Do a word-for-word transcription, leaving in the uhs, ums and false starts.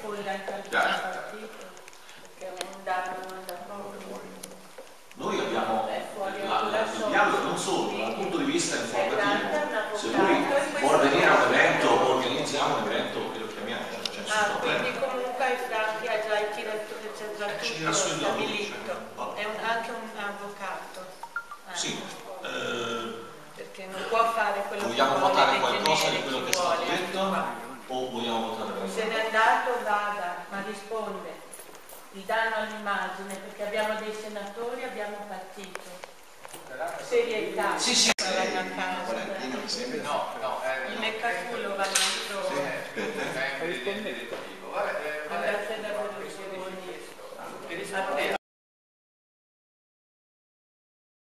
nulla anche al partito, perché è un danno non da poco. Noi abbiamo il dialogo non solo dal punto di vista informativo, se lui vuole venire a un evento organizziamo un evento e lo chiamiamo, cioè, ah, quindi comunque ai Franchi ha già il direttore, c'è già tutto stabilito, è un, anche un avvocato. Ah. Sì, eh, perché non può fare quello vogliamo che votare vuole qualcosa di tenere, quello che è vuole, stato detto o vogliamo votare qualcosa? Se n'è andato vada, ma risponde. Il danno all'immagine, perché abbiamo dei senatori, abbiamo un partito. Serietà. Sì, sì. Vanno a casa. No, no, il Meccaculo va dentro. Sì.